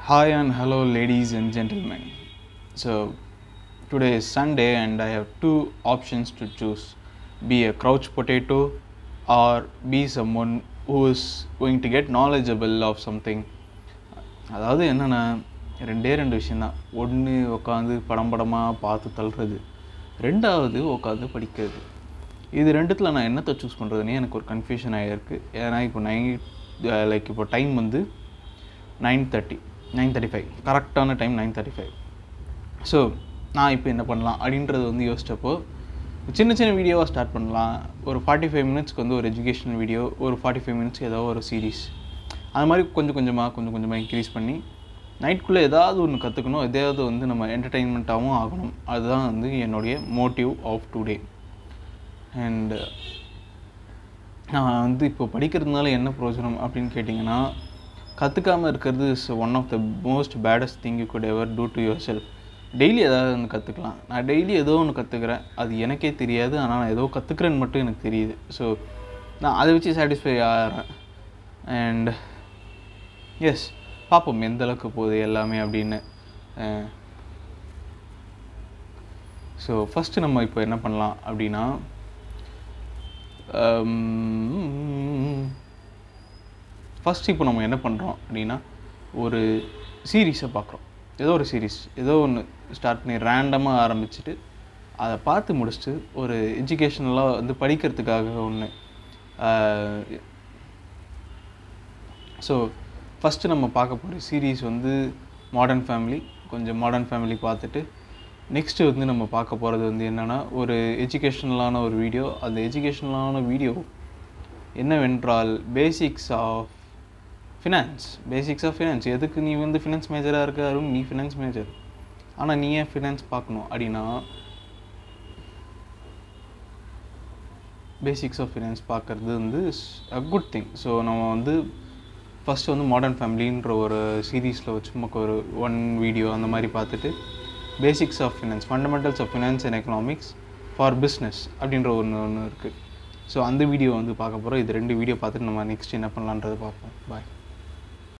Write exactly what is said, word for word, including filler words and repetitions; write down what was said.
Hi and hello, ladies and gentlemen. So, today is Sunday and I have two options to choose: be a couch potato or be someone who is going to get knowledgeable of something. அதாவது என்னென்னா ரெண்டே ரெண்டு விஷயந்தான். ஒன்று உட்காந்து படம் படமாக பார்த்து தள்ளுறது, ரெண்டாவது உட்காந்து படிக்கிறது. இது ரெண்டுத்தில் நான் என்னத்தை சூஸ் பண்ணுறதுனே எனக்கு ஒரு கன்ஃபியூஷன் ஆகிருக்கு. ஏன்னா இப்போ நைட் லைக் இப்போ டைம் வந்து nine thirty nine thirty five கரெக்டான time nine thirty five so நான் இப்போ என்ன பண்ணலாம் அப்படின்றது வந்து யோசிச்சப்போ சின்ன சின்ன வீடியோவாக ஸ்டார்ட் பண்ணலாம். ஒரு ஃபார்ட்டி ஃபைவ் மினிட்ஸ்க்கு வந்து ஒரு எஜுகேஷனல் வீடியோ, ஒரு ஃபார்ட்டி ஃபைவ் மினிட்ஸ்க்கு ஏதோ ஒரு சீரீஸ், அது மாதிரி கொஞ்சம் கொஞ்சமாக கொஞ்சம் கொஞ்சமாக இன்க்ரீஸ் பண்ணி நைட்குள்ளே ஏதாவது ஒன்று கற்றுக்கணும், எதாவது வந்து நம்ம என்டர்டெயின்மெண்ட்டாகவும் ஆகணும். அதுதான் வந்து என்னுடைய மோட்டிவ் ஆஃப் டுடே. அண்டு நான் வந்து இப்போ படிக்கிறதுனால என்ன பிரயோஜனம் அப்படின்னு கேட்டிங்கன்னா, கற்றுக்காமல் இருக்கிறது is one of the most baddest thing you could ever do to yourself. Daily ஏதாவது ஒன்று கற்றுக்கலாம். நான் டெய்லி ஏதோ ஒன்று கற்றுக்கிறேன், அது எனக்கே தெரியாது, ஆனால் நான் ஏதோ கற்றுக்கிறேன்னு மட்டும் எனக்கு தெரியுது. ஸோ நான் அதை வச்சு சாட்டிஸ்ஃபை ஆகிறேன். அண்ட் எஸ், பார்ப்போம் எந்த அளவுக்கு போகுது எல்லாமே அப்படின்னு. ஸோ ஃபஸ்ட்டு நம்ம இப்போ என்ன பண்ணலாம் அப்படின்னா, ஃபஸ்ட்டு இப்போ நம்ம என்ன பண்ணுறோம் அப்படின்னா, ஒரு சீரீஸை பார்க்குறோம். ஏதோ ஒரு சீரீஸ் ஏதோ ஒன்று ஸ்டார்ட் பண்ணி ரேண்டமாக ஆரம்பிச்சுட்டு அதை பார்த்து முடிச்சுட்டு ஒரு எஜுகேஷ்னலாக வந்து படிக்கிறதுக்காக ஒன்று. ஸோ ஃபஸ்ட்டு நம்ம பார்க்க போகிற சீரீஸ் வந்து மாடர்ன் ஃபேமிலி. கொஞ்சம் மாடர்ன் ஃபேமிலி பார்த்துட்டு நெக்ஸ்ட்டு வந்து நம்ம பார்க்க போகிறது வந்து என்னென்னா, ஒரு எஜுகேஷ்னலான ஒரு வீடியோ. அந்த எஜுகேஷ்னலான வீடியோ என்னவென்றால் basics of finance. Basics of finance. எதுக்கு நீ வந்து ஃபினான்ஸ் மேஜராக இருக்க அருண், நீ ஃபினான்ஸ் மேஜர், ஆனால் நீ ஏன் ஃபினான்ஸ் பார்க்கணும் அப்படின்னா, பேசிக்ஸ் ஆஃப் ஃபினான்ஸ் பார்க்குறது வந்து அ குட் திங். ஸோ நம்ம வந்து ஃபஸ்ட்டு வந்து மாடர்ன் ஃபேமிலின்ற ஒரு சீரீஸில் வச்சு நமக்கு ஒரு ஒன் வீடியோ அந்த மாதிரி பார்த்துட்டு basics of finance, fundamentals of finance and economics for business அப்படின்ற ஒன்று ஒன்று இருக்குது. ஸோ அந்த வீடியோ வந்து பார்க்க போகிறோம். இது ரெண்டு வீடியோ பார்த்துட்டு நம்ம நெக்ஸ்ட் என்ன பண்ணலான்றதை பார்ப்போம். பாய்.